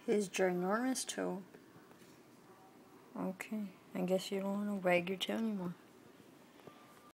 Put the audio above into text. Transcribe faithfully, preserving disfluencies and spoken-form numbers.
His ginormous toe. Okay, I guess you don't want to wag your tail anymore.